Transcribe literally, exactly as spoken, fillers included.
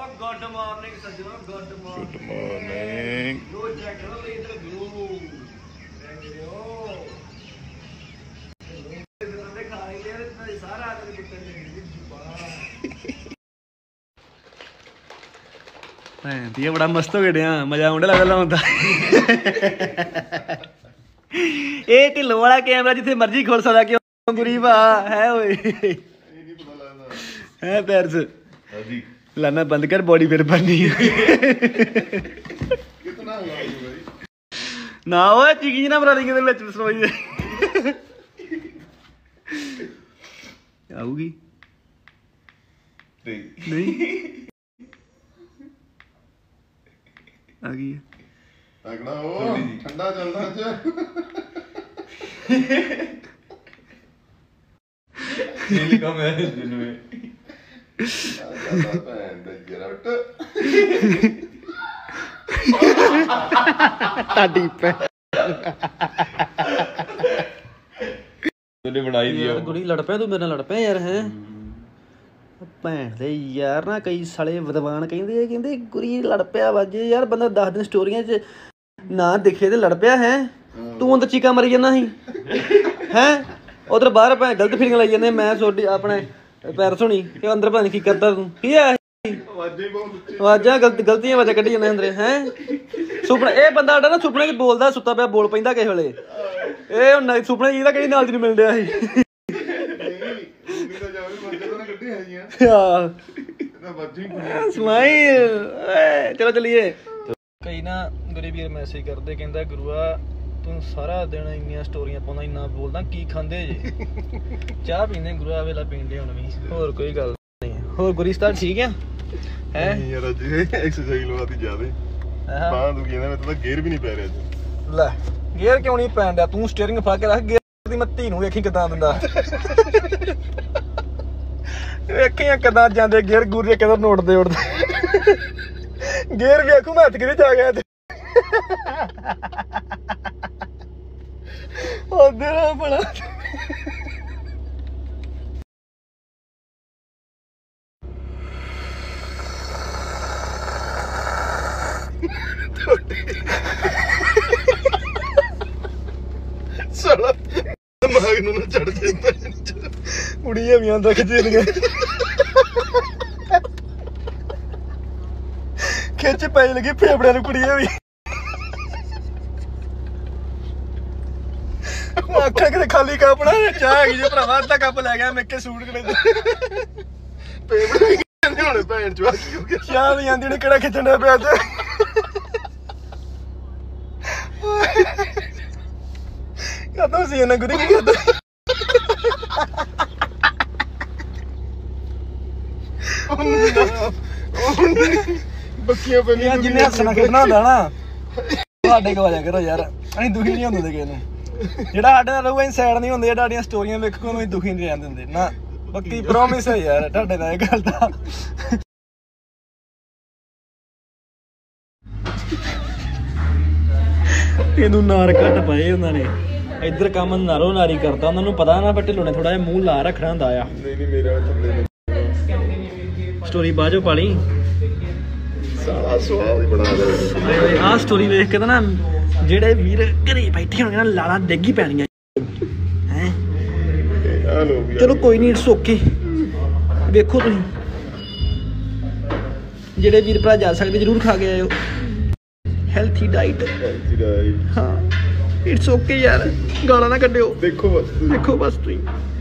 Good morning सज्जनों, good good morning. लो check करो इधर व्यू देखो खा रही है इतना सारा आदमी कुत्ते ने दी बड़ा मस्त हो गया मजा आने लगा होंदा ए ढिल्लो वाला कैमरा जिथे मर्जी खोल सकदा क्यों गरीब है ओए है पैरस लाना बंद कर बॉडी फिर बननी कितना ना वो चिकी ना बना देंगे विच रसोई दे आऊगी नहीं आ गई अगला वो ठंडा चल रहा है ये लिखा मैं दिन में टाटी पे तूने बनाई दिया गुड़ी लड़ पिया तू मेरे नाल लड़ पिया यार है ਭੈਣ ਦੇ ਯਾਰ ਨਾ ਕਈ ਸਾਲੇ ਵਿਦਵਾਨ ਕਹਿੰਦੇ ਆ ਕਹਿੰਦੇ ਗੁਰੀ ਲੜ ਪਿਆ ਵਾਜੇ ਯਾਰ ਬੰਦਾ ਦਸ ਦਿਨ ਸਟੋਰੀਆਂ 'ਚ ਨਾ ਦਿਖੇ ਤੇ ਲੜ ਪਿਆ ਹੈ ਤੂੰ ਅੰਦਰ ਚੀਕਾਂ ਮਰੀ ਜਾਂਦਾ ਸੀ ਹੈ ਉਧਰ ਬਾਹਰ ਭੈਣ ਗਲਤ ਫੀਲਿੰਗ ਲਾਈ ਜਾਂਦੇ ਮੈਂ ਤੁਹਾਡੀ ਆਪਣੇ ਪੈਰ ਸੁਣੀ ਤੇ ਅੰਦਰ ਪਤਾ ਨੀ ਕੀ ਕਰਦਾ ਤੂੰ ਕੀ ਆ ਆਵਾਜ਼ਾਂ ਗਲਤ ਗਲਤੀਆਂ ਆਵਾਜ਼ਾਂ ਕੱਢੀ ਜਾਂਦੇ ਅੰਦਰ ਹੈ ਸੁਪਨਾ ਇਹ ਬੰਦਾ ਸਾਡਾ ਨਾ ਸੁਪਨੇ 'ਚ ਬੋਲਦਾ ਸੁੱਤਾ ਪਿਆ ਬੋਲ ਪੈਂਦਾ ਕਿਸੇ ਵੇਲੇ ਇਹ ਹੁਣ ਸੁਪਨੇ ਜਿਹਦਾ ਕਿਹੜੀ ਨਾਲ ਦੀ ਨੂੰ ਮਿਲ ਰਿਹਾ ਸੀ चलो चलिए कई ना गरीबीर मैसेज करते कहता गुरुआ तू सारा दिन इन्नियां स्टोरियां पाउंदा इन्ना बोलदा की खांदे जे चाह पींदे गुरुआ वेला पींदे हुण भी होर कोई गल नहीं होर गुरिस्तान ठीक है हैं यार अज एक्सरसाइज लवाती ज्यादा बांह दुखी ना मैं तो गेयर भी नहीं पै रहा ले गेयर क्यों नहीं पैंदा तू स्टीयरिंग फड़ के रख गेयर दी मैं धी नूं वेखी किदां दिंदा ਵੇਖੀਆਂ ਕਿਦਾਂ ਜਾਂਦੇ ਗੇਰ ਗੂਰੇ ਕਿਧਰ ਨੋੜਦੇ ਉੜਦੇ ਗੇਰ ਵੇਖੂ ਮੈਂ ਹੱਥ ਕਿਹਦੇ ਚ ਆ ਗਿਆ ਉਹਦੇ ਨਾਲ ਬੜਾ ਸਾਲਾ ਦਿਮਾਗ ਨੂੰ ਨਾ ਚੜ ਜਾਂਦਾ ਕੁੜੀਆਂ ਵੀ ਆਂਦਾ ਖਿੱਚੇ ਦੀਆਂ ਖਿੱਚ ਪੈ ਲੱਗੀ ਫੇਫੜਿਆਂ ਨੂੰ ਕੁੜੀਆਂ ਵੀ ਆਖਾਂ ਕਿਤੇ ਖਾਲੀ ਕੱਪ ਨਾ ਚਾਹ ਹੈਗੀ ਜੇ ਭਰਾਵਾ ਅੱਧਾ ਕੱਪ ਲੈ ਗਿਆ ਮੈਂ ਕਿ ਸੂਟ ਕਲੇ ਫੇਵੜੇ ਕਹਿੰਦੇ ਹੁਣ ਭੈਣ ਚਵਾ ਕੀ ਹੋ ਗਿਆ ਚਾਹ ਵੀ ਆਂਦੀ ਨੇ ਕਿਹੜਾ ਖਿੱਚਣ ਦਾ ਪਿਆ ਤੇ ਕਦੋਂ ਸੀ ਇਹਨਾਂ ਗੁਰੀ ਕੀ ਕਰਦਾ ਬੱਕੀਆਂ ਪੈਣੀਆਂ ਜਿੰਨੇ ਹੱਸਣਾ ਖੇਡਣਾ ਹੁੰਦਾ ਨਾ ਤੁਹਾਡੇ ਕੋਲ ਆ ਜਾ ਕਰੋ ਯਾਰ ਅਸੀਂ ਦੁਖੀ ਨਹੀਂ ਹੁੰਦੇ ਕਿਸੇ ਨੂੰ ਜਿਹੜਾ ਸਾਡੇ ਨਾਲ ਰਹੂਗਾ ਅਸੀਂ ਸਾਈਡ ਨਹੀਂ ਹੁੰਦੇ ਜਿਹੜਾ ਸਾਡੀਆਂ ਸਟੋਰੀਆਂ ਵੇਖੋ ਉਹਨੂੰ ਅਸੀਂ ਦੁਖੀ ਨਹੀਂ ਰਹਿਣ ਦਿੰਦੇ ਨਾ ਪੱਕੀ ਪ੍ਰੋਮਿਸ ਹੈ ਯਾਰ ਤੁਹਾਡੇ ਨਾਲ ਇਹ ਗੱਲ ਦਾ ਇਹਨੂੰ ਨਾਰ ਘੱਟ ਪਾਏ ਉਹਨਾਂ ਨੇ ਇੱਧਰ ਕੰਮ ਨਾਰੋ ਨਾਰੀ ਕਰਤਾ ਉਹਨਾਂ ਨੂੰ ਪਤਾ ਨਾ ਪਰ ਢਿੱਲੋਂ ਨੇ ਥੋੜਾ ਜਿਹਾ ਮੂੰਹ ਲਾ ਰੱਖਣਾ ਹੁੰਦਾ ਆ ਨਹੀਂ ਨਹੀਂ ਮੇਰੇ ਵਾਲੇ ਸਟੋਰੀ ਬਾਜੋ ਪਾਲੀ ਸਾਲਾ ਸਵਾਦ ਹੀ ਬਣਾ ਦੇ ਆਹ ਸਟੋਰੀ ਵੇਖ ਕੇ ਤਾਂ ਨਾ ਜਿਹੜੇ ਵੀਰ ਘਰੇ ਬੈਠੇ ਹੋਣਗੇ ਨਾ ਲਾਲਾਂ ਡਿੱਗੀ ਪੈਣੀਆਂ ਹੈ ਚਲੋ ਕੋਈ ਨਹੀਂ ਇਟਸ ਓਕੇ ਵੇਖੋ ਤੁਸੀਂ ਜਿਹੜੇ ਵੀਰ ਭਰਾ ਜਾ ਸਕਦੇ ਜ਼ਰੂਰ ਖਾ ਕੇ ਆਇਓ ਹੈਲਥੀ ਡਾਈਟ ਹਾਂ ਇਟਸ ਓਕੇ ਯਾਰ ਗਾਲਾਂ ਨਾ ਕੱਢਿਓ ਦੇਖੋ ਬਸ ਦੇਖੋ ਬਸ ਤੁਸੀਂ